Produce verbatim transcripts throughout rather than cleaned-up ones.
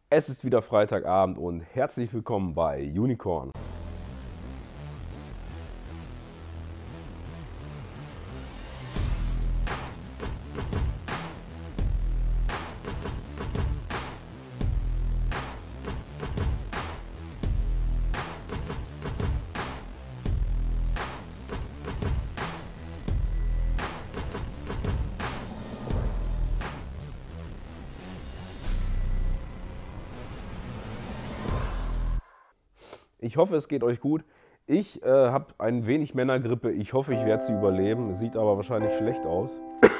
Es ist wieder Freitagabend und herzlich willkommen bei Unicorn. Ich hoffe, es geht euch gut. Ich äh, habe ein wenig Männergrippe. Ich hoffe, ich werde sie überleben. Sieht aber wahrscheinlich schlecht aus.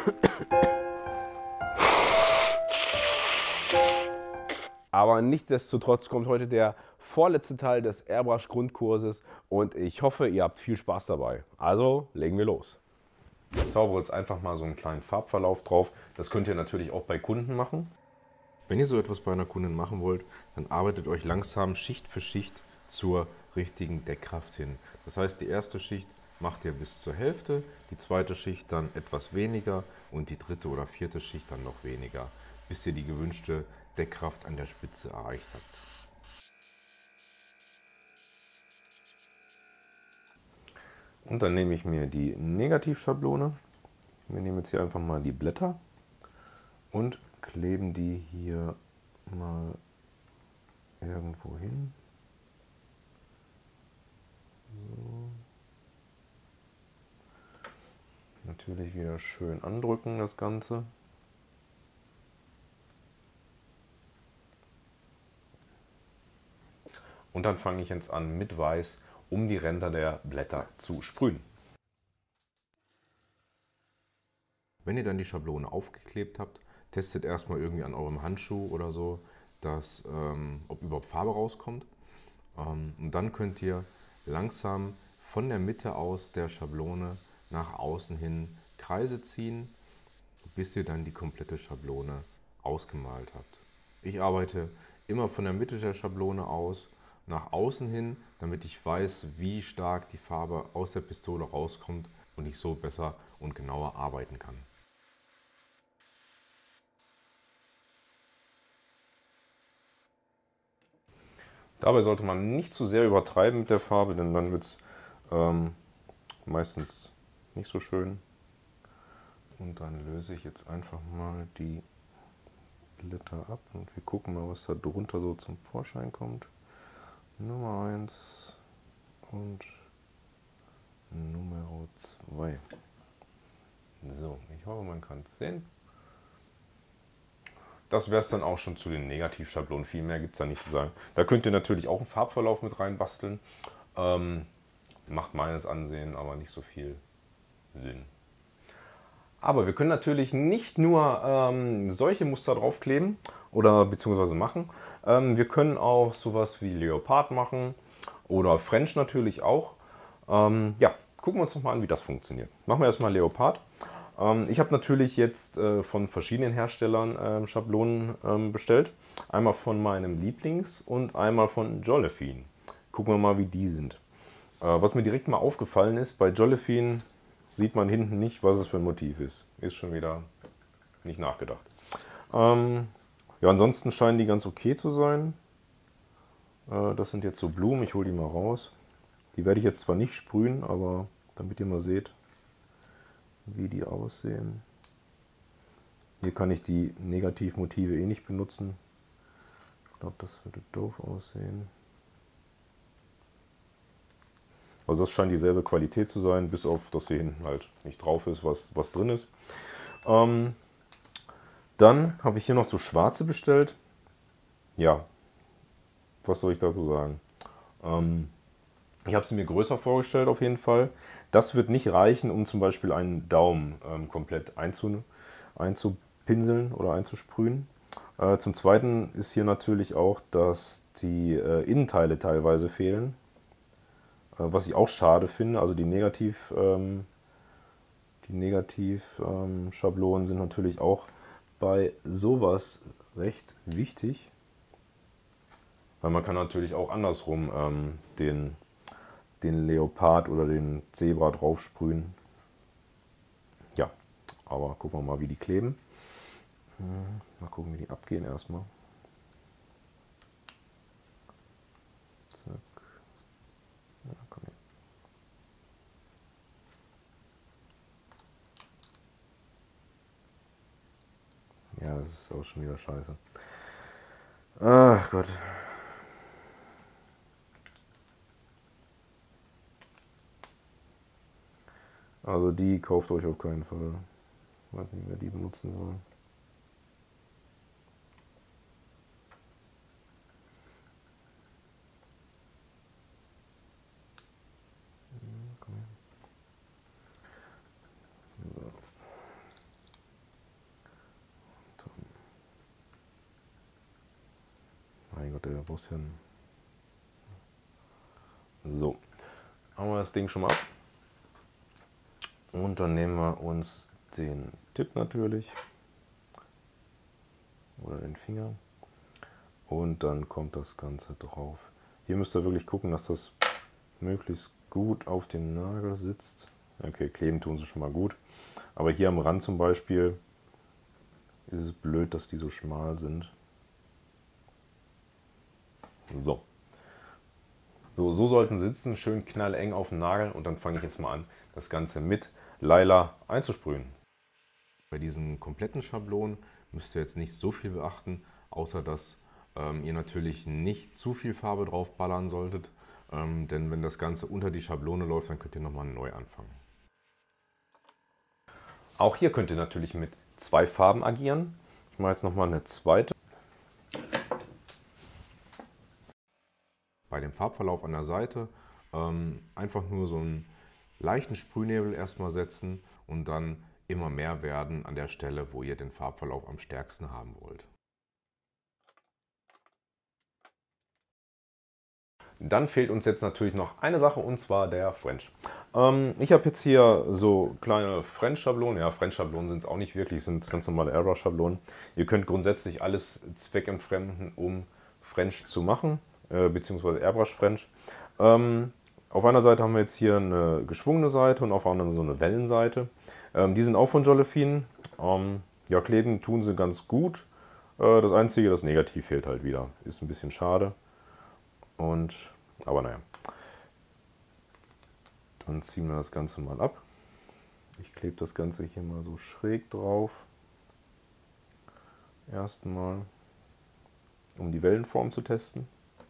Aber nichtsdestotrotz kommt heute der vorletzte Teil des Airbrush-Grundkurses und ich hoffe, ihr habt viel Spaß dabei. Also legen wir los. Ich zaubere jetzt einfach mal so einen kleinen Farbverlauf drauf. Das könnt ihr natürlich auch bei Kunden machen. Wenn ihr so etwas bei einer Kundin machen wollt, dann arbeitet euch langsam Schicht für Schicht zur richtigen Deckkraft hin. Das heißt, die erste Schicht macht ihr bis zur Hälfte, die zweite Schicht dann etwas weniger und die dritte oder vierte Schicht dann noch weniger, bis ihr die gewünschte Deckkraft an der Spitze erreicht habt. Und dann nehme ich mir die Negativschablone. Wir nehmen jetzt hier einfach mal die Blätter und kleben die hier mal irgendwo hin. So. Natürlich wieder schön andrücken das Ganze. Und dann fange ich jetzt an mit Weiß, um die Ränder der Blätter zu sprühen. Wenn ihr dann die Schablone aufgeklebt habt, testet erstmal irgendwie an eurem Handschuh oder so, dass, ähm, ob überhaupt Farbe rauskommt. Ähm, und dann könnt ihr langsam von der Mitte aus der Schablone nach außen hin Kreise ziehen, bis ihr dann die komplette Schablone ausgemalt habt. Ich arbeite immer von der Mitte der Schablone aus, nach außen hin, damit ich weiß, wie stark die Farbe aus der Pistole rauskommt und ich so besser und genauer arbeiten kann. Dabei sollte man nicht zu sehr übertreiben mit der Farbe, denn dann wird es ähm, meistens nicht so schön. Und dann löse ich jetzt einfach mal die Blätter ab und wir gucken mal, was da drunter so zum Vorschein kommt. Nummer eins und Nummer zwei. So, ich hoffe, man kann es sehen. Das wäre es dann auch schon zu den Negativschablonen. Viel mehr gibt es da nicht zu sagen. Da könnt ihr natürlich auch einen Farbverlauf mit reinbasteln. Ähm, macht meines Ansehen aber nicht so viel Sinn. Aber wir können natürlich nicht nur ähm, solche Muster draufkleben oder beziehungsweise machen. Ähm, wir können auch sowas wie Leopard machen oder French natürlich auch. Ähm, ja, gucken wir uns noch mal an, wie das funktioniert. Machen wir erstmal Leopard. Ähm, ich habe natürlich jetzt äh, von verschiedenen Herstellern äh, Schablonen ähm, bestellt. Einmal von meinem Lieblings- und einmal von Josephine. Gucken wir mal, wie die sind. Äh, was mir direkt mal aufgefallen ist, bei Josephine sieht man hinten nicht, was es für ein Motiv ist. Ist schon wieder nicht nachgedacht. Ähm, ja, ansonsten scheinen die ganz okay zu sein. Äh, das sind jetzt so Blumen, ich hole die mal raus. Die werde ich jetzt zwar nicht sprühen, aber damit ihr mal seht, wie die aussehen. Hier kann ich die Negativmotive eh nicht benutzen. Ich glaube, das würde doof aussehen. Also das scheint dieselbe Qualität zu sein, bis auf, dass hier hinten halt nicht drauf ist, was, was drin ist. Ähm, dann habe ich hier noch so schwarze bestellt. Ja, was soll ich dazu sagen? Ähm, ich habe sie mir größer vorgestellt auf jeden Fall. Das wird nicht reichen, um zum Beispiel einen Daumen ähm, komplett einzu, einzupinseln oder einzusprühen. Äh, zum Zweiten ist hier natürlich auch, dass die äh, Innenteile teilweise fehlen. Was ich auch schade finde, also die Negativ, ähm, die Negativ-Schablonen ähm, sind natürlich auch bei sowas recht wichtig. Weil man kann natürlich auch andersrum ähm, den, den Leopard oder den Zebra drauf sprühen. Ja, aber gucken wir mal, wie die kleben. Mal gucken, wie die abgehen erstmal. ist auch schon wieder scheiße. Ach Gott. Also die kauft euch auf keinen Fall. Ich weiß nicht, wer die benutzen soll. So. Mein Gott, der muss hin. So. Haben wir das Ding schon mal ab. Und dann nehmen wir uns den Tipp natürlich. Oder den Finger. Und dann kommt das Ganze drauf. Hier müsst ihr wirklich gucken, dass das möglichst gut auf dem Nagel sitzt. Okay, kleben tun sie schon mal gut. Aber hier am Rand zum Beispiel ist es blöd, dass die so schmal sind. So. So, so sollten sitzen, schön knalleng auf dem Nagel. Und dann fange ich jetzt mal an, das Ganze mit Lila einzusprühen. Bei diesen kompletten Schablonen müsst ihr jetzt nicht so viel beachten, außer dass ähm, ihr natürlich nicht zu viel Farbe drauf ballern solltet. Ähm, denn wenn das Ganze unter die Schablone läuft, dann könnt ihr nochmal neu anfangen. Auch hier könnt ihr natürlich mit zwei Farben agieren. Ich mache jetzt nochmal eine zweite. Bei dem Farbverlauf an der Seite ähm, einfach nur so einen leichten Sprühnebel erstmal setzen und dann immer mehr werden an der Stelle, wo ihr den Farbverlauf am stärksten haben wollt. Dann fehlt uns jetzt natürlich noch eine Sache, und zwar der French. Ähm, ich habe jetzt hier so kleine French-Schablonen. Ja, French-Schablonen sind es auch nicht wirklich, sind ganz normale Airbrush-Schablonen. Ihr könnt grundsätzlich alles zweckentfremden, um French zu machen, äh, beziehungsweise Airbrush-French. Ähm, auf einer Seite haben wir jetzt hier eine geschwungene Seite und auf der anderen so eine Wellenseite. Ähm, die sind auch von Jollifine. Ähm, ja, kleben tun sie ganz gut. Äh, das Einzige, das Negativ fehlt halt wieder. Ist ein bisschen schade. Und, aber naja. Dann ziehen wir das Ganze mal ab. Ich klebe das Ganze hier mal so schräg drauf. Erstmal, um die Wellenform zu testen.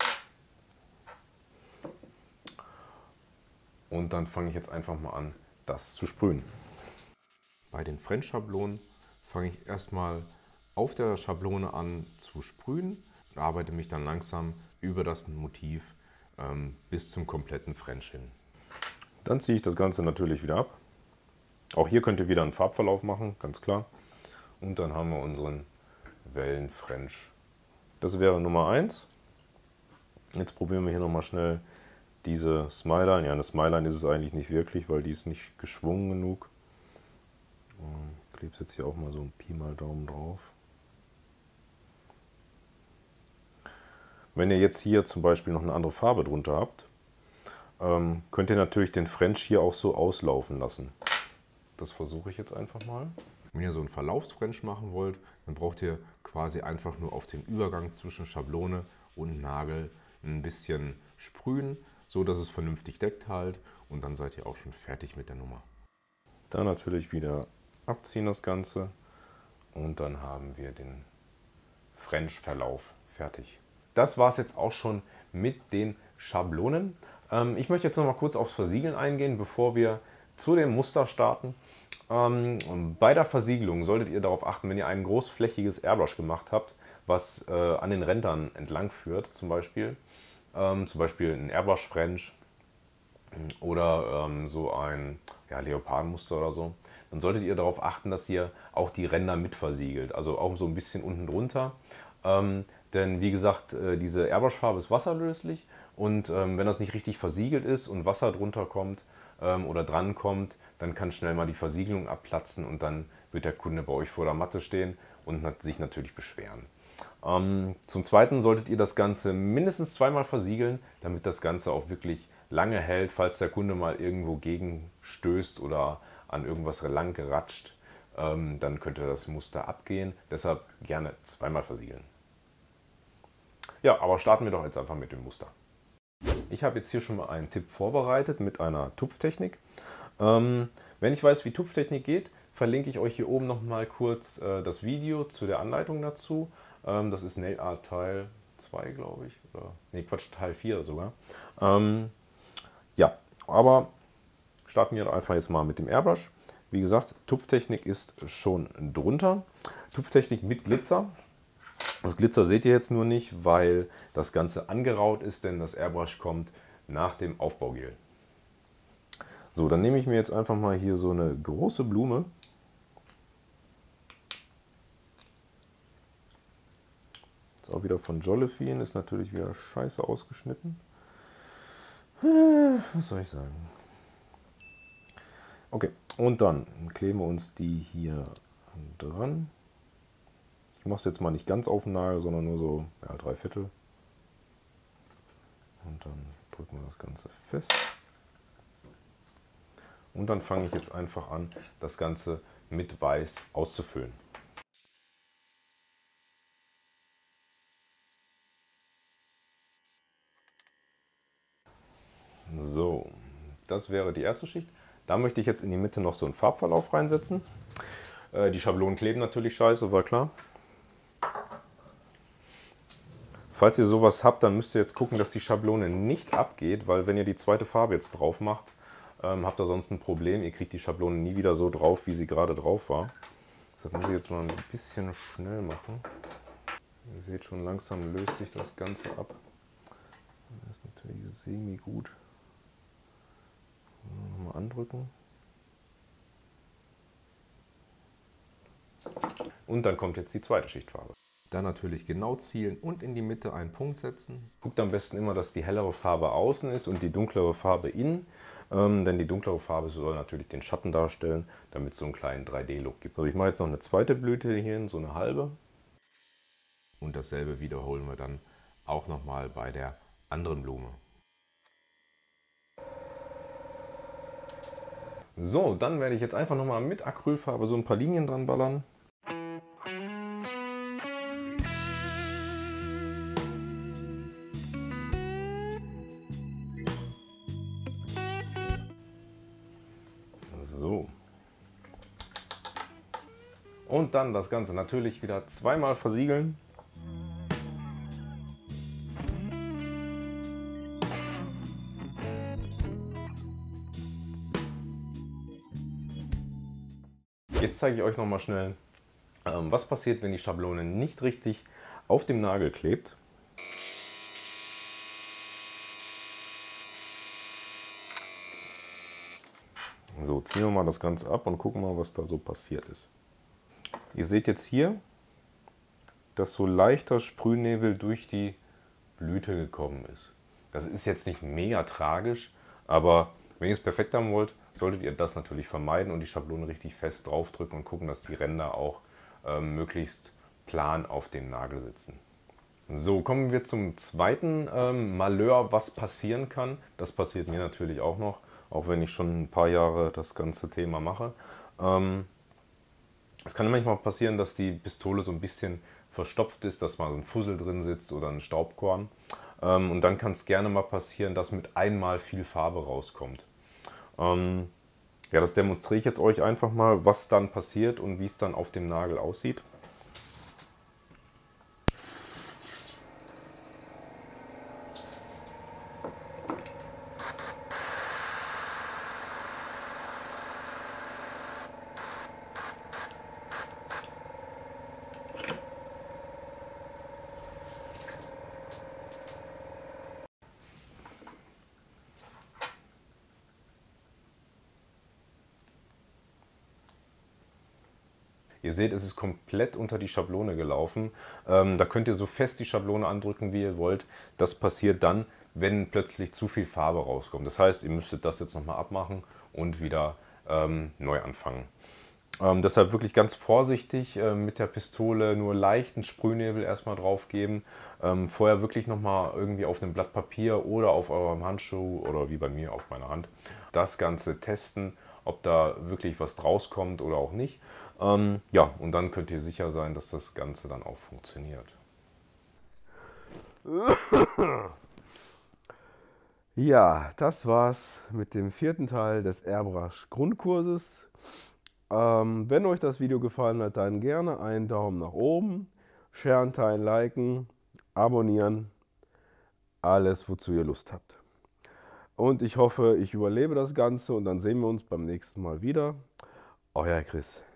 Und dann fange ich jetzt einfach mal an, das zu sprühen. Bei den French-Schablonen fange ich erstmal auf der Schablone an zu sprühen und arbeite mich dann langsam über das Motiv ähm, bis zum kompletten French hin. Dann ziehe ich das Ganze natürlich wieder ab. Auch hier könnt ihr wieder einen Farbverlauf machen, ganz klar. Und dann haben wir unseren Wellen-French. Das wäre Nummer eins. Jetzt probieren wir hier nochmal schnell diese Smileline. Ja, eine Smileline ist es eigentlich nicht wirklich, weil die ist nicht geschwungen genug. Ich klebe es jetzt hier auch mal so ein Pi mal Daumen drauf. Wenn ihr jetzt hier zum Beispiel noch eine andere Farbe drunter habt, ähm, könnt ihr natürlich den French hier auch so auslaufen lassen. Das versuche ich jetzt einfach mal. Wenn ihr so einen Verlaufsfrench machen wollt, dann braucht ihr quasi einfach nur auf dem Übergang zwischen Schablone und Nagel ein bisschen sprühen, so dass es vernünftig deckt halt, und dann seid ihr auch schon fertig mit der Nummer. Dann natürlich wieder abziehen das Ganze und dann haben wir den French-Verlauf fertig. Das war es jetzt auch schon mit den Schablonen. Ähm, ich möchte jetzt noch mal kurz aufs Versiegeln eingehen, bevor wir zu dem Muster starten. Ähm, bei der Versiegelung solltet ihr darauf achten, wenn ihr ein großflächiges Airbrush gemacht habt, was äh, an den Rändern entlang führt, zum Beispiel, ähm, zum Beispiel ein Airbrush French oder ähm, so ein ja, Leopardenmuster oder so, dann solltet ihr darauf achten, dass ihr auch die Ränder mit versiegelt, also auch so ein bisschen unten drunter. Ähm, denn wie gesagt, äh, diese Airbrush-Farbe ist wasserlöslich und ähm, wenn das nicht richtig versiegelt ist und Wasser drunter kommt ähm, oder dran kommt, dann kann schnell mal die Versiegelung abplatzen und dann wird der Kunde bei euch vor der Matte stehen und hat sich natürlich beschweren. Ähm, zum Zweiten solltet ihr das Ganze mindestens zweimal versiegeln, damit das Ganze auch wirklich lange hält, falls der Kunde mal irgendwo gegenstößt oder an irgendwas lang geratscht, ähm, dann könnte das Muster abgehen. Deshalb gerne zweimal versiegeln. Ja, aber starten wir doch jetzt einfach mit dem Muster. Ich habe jetzt hier schon mal einen Tipp vorbereitet mit einer Tupftechnik. Ähm, wenn ich weiß, wie Tupftechnik geht, verlinke ich euch hier oben nochmal kurz äh, das Video zu der Anleitung dazu. Ähm, das ist Nail Art Teil zwei, glaube ich. Oder, nee, Quatsch, Teil vier sogar. Ähm, ja, aber starten wir doch einfach jetzt mal mit dem Airbrush. Wie gesagt, Tupftechnik ist schon drunter. Tupftechnik mit Glitzer. Das Glitzer seht ihr jetzt nur nicht, weil das Ganze angeraut ist, denn das Airbrush kommt nach dem Aufbaugel. So, dann nehme ich mir jetzt einfach mal hier so eine große Blume. Das ist auch wieder von Jollifin, ist natürlich wieder scheiße ausgeschnitten. Was soll ich sagen? Okay, und dann kleben wir uns die hier dran. Ich mache es jetzt mal nicht ganz auf den Nagel, sondern nur so ja, drei Viertel. Und dann drücken wir das Ganze fest. Und dann fange ich jetzt einfach an, das Ganze mit Weiß auszufüllen. So, das wäre die erste Schicht. Da möchte ich jetzt in die Mitte noch so einen Farbverlauf reinsetzen. Äh, die Schablonen kleben natürlich scheiße, war klar. Falls ihr sowas habt, dann müsst ihr jetzt gucken, dass die Schablone nicht abgeht, weil wenn ihr die zweite Farbe jetzt drauf macht, ähm, habt ihr sonst ein Problem. Ihr kriegt die Schablone nie wieder so drauf, wie sie gerade drauf war. Deshalb muss ich jetzt mal ein bisschen schnell machen. Ihr seht schon, langsam löst sich das Ganze ab. Das ist natürlich semi gut. Nochmal andrücken. Und dann kommt jetzt die zweite Schichtfarbe. Dann natürlich genau zielen und in die Mitte einen Punkt setzen. Guckt am besten immer, dass die hellere Farbe außen ist und die dunklere Farbe innen. Ähm, denn die dunklere Farbe soll natürlich den Schatten darstellen, damit es so einen kleinen drei D Look gibt. Also ich mache jetzt noch eine zweite Blüte hier, so eine halbe. Und dasselbe wiederholen wir dann auch nochmal bei der anderen Blume. So, dann werde ich jetzt einfach nochmal mit Acrylfarbe so ein paar Linien dran ballern. So. Und dann das Ganze natürlich wieder zweimal versiegeln. Jetzt zeige ich euch noch mal schnell, ähm, was passiert, wenn die Schablone nicht richtig auf dem Nagel klebt. So, ziehen wir mal das Ganze ab und gucken mal, was da so passiert ist. Ihr seht jetzt hier, dass so leichter Sprühnebel durch die Blüte gekommen ist. Das ist jetzt nicht mega tragisch, aber wenn ihr es perfekt haben wollt, solltet ihr das natürlich vermeiden und die Schablone richtig fest draufdrücken und gucken, dass die Ränder auch ähm, möglichst plan auf dem Nagel sitzen. So, kommen wir zum zweiten ähm, Malheur, was passieren kann. Das passiert mir natürlich auch noch, auch wenn ich schon ein paar Jahre das ganze Thema mache. Ähm, es kann manchmal passieren, dass die Pistole so ein bisschen verstopft ist, dass mal so ein Fussel drin sitzt oder ein Staubkorn. Ähm, und dann kann es gerne mal passieren, dass mit einmal viel Farbe rauskommt. Ähm, ja, das demonstriere ich jetzt euch einfach mal, was dann passiert und wie es dann auf dem Nagel aussieht. Ihr seht, es ist komplett unter die Schablone gelaufen. Ähm, da könnt ihr so fest die Schablone andrücken, wie ihr wollt. Das passiert dann, wenn plötzlich zu viel Farbe rauskommt. Das heißt, ihr müsstet das jetzt nochmal abmachen und wieder ähm, neu anfangen. Ähm, deshalb wirklich ganz vorsichtig äh, mit der Pistole, nur leichten Sprühnebel erstmal drauf geben. Ähm, vorher wirklich nochmal irgendwie auf einem Blatt Papier oder auf eurem Handschuh oder wie bei mir auf meiner Hand das Ganze testen, ob da wirklich was draus kommt oder auch nicht. Ähm, ja, und dann könnt ihr sicher sein, dass das Ganze dann auch funktioniert. Ja, das war's mit dem vierten Teil des Airbrush Grundkurses. Ähm, wenn euch das Video gefallen hat, dann gerne einen Daumen nach oben, sharen, teilen, liken, abonnieren, alles, wozu ihr Lust habt. Und ich hoffe, ich überlebe das Ganze und dann sehen wir uns beim nächsten Mal wieder. Euer Chris.